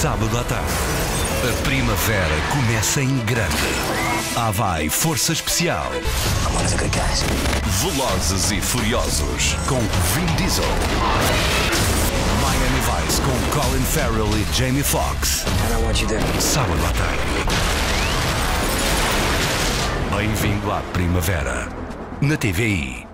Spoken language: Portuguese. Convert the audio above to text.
sábado à tarde. A primavera começa em grande. Havaí Força Especial. Velozes e Furiosos com Vin Diesel. Miami Vice com Colin Farrell e Jamie Foxx. Sábado à tarde. Bem-vindo à primavera. Na TVI.